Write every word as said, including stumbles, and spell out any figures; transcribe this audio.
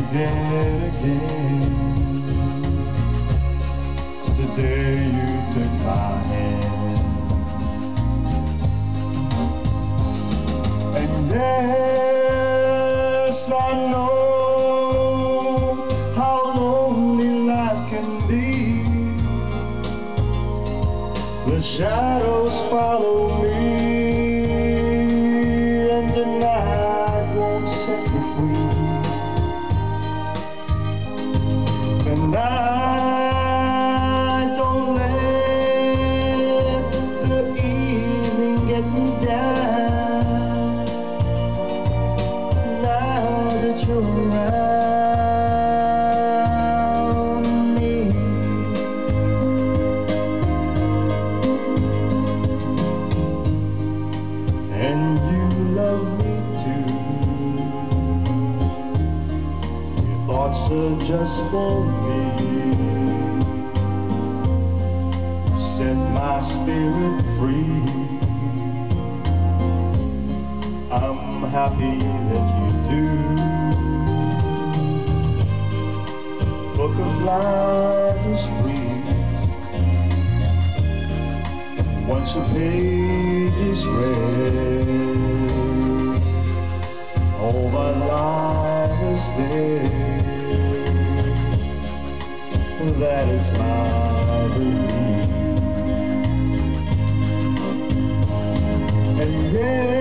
did again. The day you took my hand, and yes, I know how lonely life can be. The shadows follow me, and the night won't set me free. And I don't let the evening get me down. Now that you're around me, and you love me too. Your thoughts are just for me. Set my spirit free. I'm happy that you do. Book of life is free. Once a page is read, all my life is dead. That is my belief. And yeah,